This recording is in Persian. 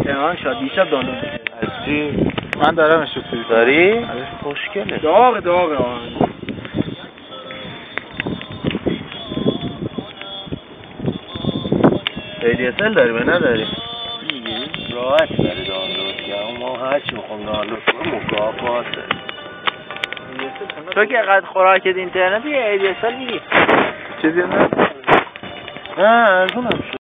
تهران شاد دیشب دانلود از چی؟ من دارم اشتری داری؟ خوشگله داغ ADSL داری به نداری؟ میگیری؟ راحت داری دانلود کنم ما هرچی میخوام دانلود کنم مکافات داری تو که قد خوراکت اینترنت یه ADSL میگی چیزی نه؟ نه ارزون هم شد